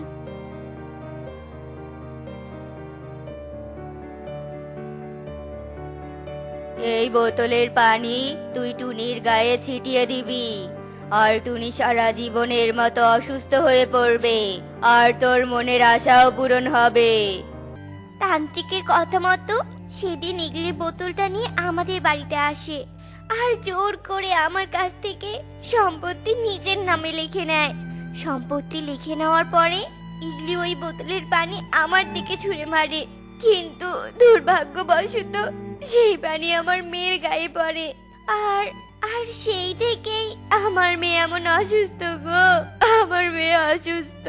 এই বোতলের পানি তুই টুনির গায়ে ছিটিয়ে দিবি, আর টুনি সারা জীবনের মতো অসুস্থ হয়ে পড়বে, আর তোর মনের আশাও পূরণ হবে। তান্ত্রিকের কথা মতো সেদিন ইগলি বোতলটা নিয়ে আমাদের বাড়িতে আসে, আর জোর করে আমার কাছ থেকে সম্পত্তি নিজের নামে লিখে নেয়। সম্পত্তি লিখে নেওয়ার পরে ইগলি ওই বোতলের পানি আমার দিকে ছুঁড়ে মারে, কিন্তু দুর্ভাগ্যবশত সেই পানি আমার মেয়ের গায়ে পড়ে। আর আর সেই থেকেই আমার মেয়ে এমন অসুস্থ গো, আমার মেয়ে অসুস্থ।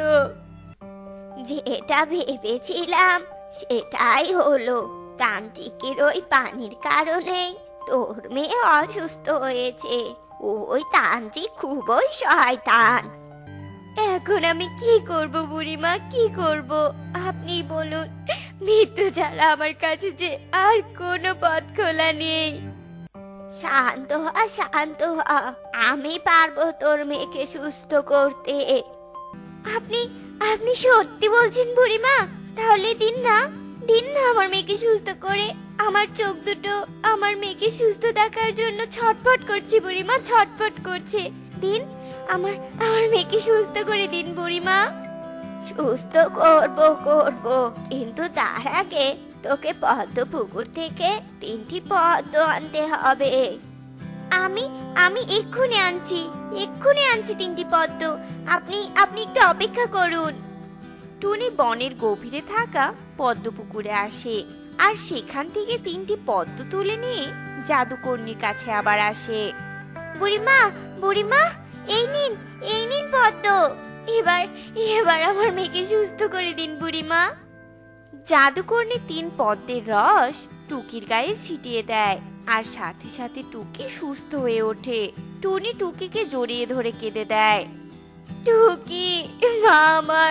যেটা ভেবেছিলাম সেটাই হলো, তান্ত্রিকের ওই পানির কারণে তোর মেয়ে অসুস্থ হয়েছে। ওই তান্ত্রিক খুবই শয়তান। এখন আমি কি করব বুড়িমা, কি করব আপনি বলুন। মৃত্যু ছাড়া আমার কাছে যে আর কোনো পথ খোলা নেই। শান্ত হ, শান্ত হ, আমি পারবো তোর মেয়েকে সুস্থ করতে। আপনি আপনি সত্যি বলছেন বুড়িমা? তাহলে দিন না, দিন না আমার মেয়েকে সুস্থ করে। আমার চোখ দুটো আমার মেয়েকে সুস্থ দেখার জন্য ছটফট করছে বুড়িমা, ছটফট করছে। দিন, আমার আমার মেয়েকে সুস্থ করে দিন বুড়িমা। সুস্থ করব করব, কিন্তু তার আগে তোকে পদ্ম পুকুর থেকে তিনটি পদ্ম আনতে হবে। আমি আমি এক্ষুনি আনছি, এক্ষুনি আনছি তিনটি পদ্ম। আপনি আপনি একটু অপেক্ষা করুন। টুনি বনের গভীরে থাকা পদ্ম পুকুরে আসে, আর সেখান থেকে তিনটি পদ্ম তুলে নিয়ে জাদুকর্ণীর কাছে আবার আসে। বুড়িমা, বুড়িমা, এই নিন, এই নিন পদ্ম। এবার এবার আমার মেয়েকে সুস্থ করে দিন বুড়িমা। জাদুকর্ণী তিন পদ্মের রস টুকির গায়ে ছিটিয়ে দেয়, আর সাথে সাথে টুকি সুস্থ হয়ে ওঠে। টুনি টুকিকে জড়িয়ে ধরে কেঁদে দেয়। টুকি মা আমার।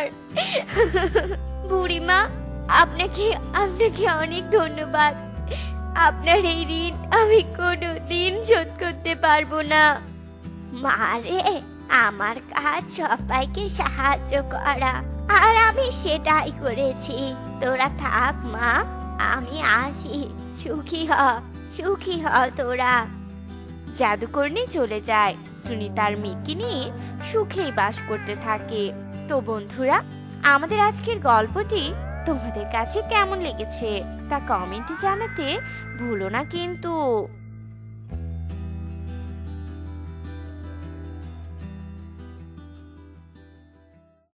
বুড়িমা, আপনাকে আপনাকে অনেক ধন্যবাদ। আপনার এই ঋণ আমি কোনো দিন শোধ করতে পারবো না। মারে, আমার কাজ সবাইকে সাহায্য করা, আর আমি সেটাই করেছি। তোরা থাক মা, আমি আসি। সুখী হ, সুখী হ তোরা। জাদুকর্ণী চলে যায়। টুনি তার মেয়েকে নিয়ে সুখেই বাস করতে থাকে। তো বন্ধুরা, আমাদের আজকের গল্পটি তোমাদের কাছে কেমন লেগেছে তা কমেন্টে জানাতে ভুলো না কিন্তু।